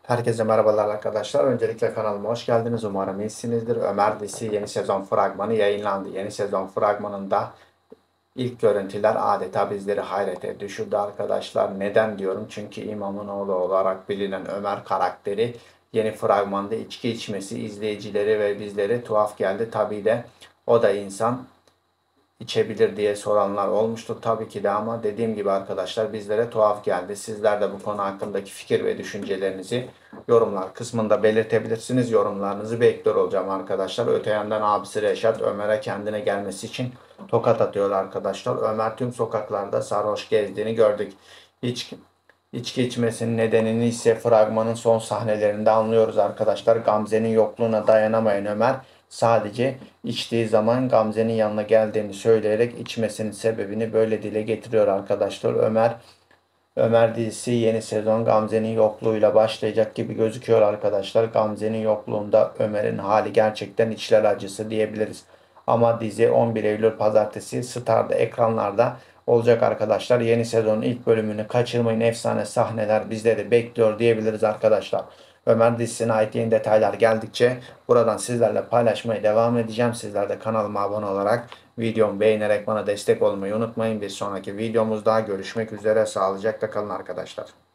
Herkese merhabalar arkadaşlar. Öncelikle kanalıma hoş geldiniz. Umarım iyisinizdir. Ömer dizisi yeni sezon fragmanı yayınlandı. Yeni sezon fragmanında ilk görüntüler adeta bizleri hayrete düşürdü arkadaşlar. Neden diyorum? Çünkü İmam'ın oğlu olarak bilinen Ömer karakteri yeni fragmanda içki içmesi izleyicileri ve bizleri tuhaf geldi. Tabii de o da insan, içebilir diye soranlar olmuştur tabii ki de, ama dediğim gibi arkadaşlar bizlere tuhaf geldi. Sizler de bu konu hakkındaki fikir ve düşüncelerinizi yorumlar kısmında belirtebilirsiniz. Yorumlarınızı bekliyor olacağım arkadaşlar. Öte yandan abisi Reşat Ömer'e kendine gelmesi için tokat atıyor arkadaşlar. Ömer tüm sokaklarda sarhoş gezdiğini gördük. Hiç İçki içmesinin nedenini ise fragmanın son sahnelerinde anlıyoruz arkadaşlar. Gamze'nin yokluğuna dayanamayan Ömer sadece içtiği zaman Gamze'nin yanına geldiğini söyleyerek içmesinin sebebini böyle dile getiriyor arkadaşlar. Ömer dizisi yeni sezon Gamze'nin yokluğuyla başlayacak gibi gözüküyor arkadaşlar. Gamze'nin yokluğunda Ömer'in hali gerçekten içler acısı diyebiliriz. Ama dizi 11 Eylül Pazartesi Star'da ekranlarda olacak arkadaşlar. Yeni sezonun ilk bölümünü kaçırmayın. Efsane sahneler bizleri bekliyor diyebiliriz arkadaşlar. Ömer dizisine ait yeni detaylar geldikçe buradan sizlerle paylaşmaya devam edeceğim. Sizler de kanalıma abone olarak videomu beğenerek bana destek olmayı unutmayın. Bir sonraki videomuzda görüşmek üzere. Sağlıcakla kalın arkadaşlar.